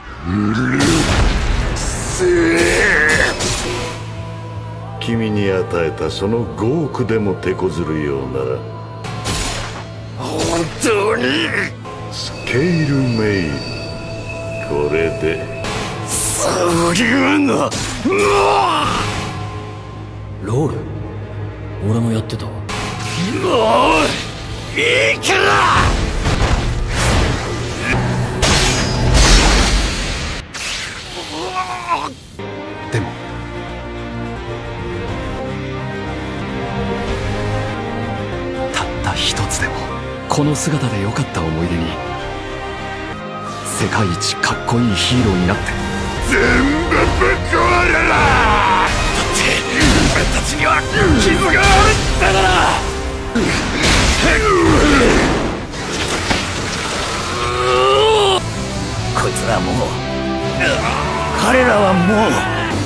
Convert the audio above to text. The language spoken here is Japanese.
君に与えたその5億でも手こずるようなら本当にスケールメイル、これでそういうの。 ロール、俺もやってた。 もういいからでもたった一つでもこの姿で良かった思い出に世界一かっこいいヒーローになって全部ぶっ壊れろ。だって俺たちには傷があるんだから。こいつらはもう、彼らはもう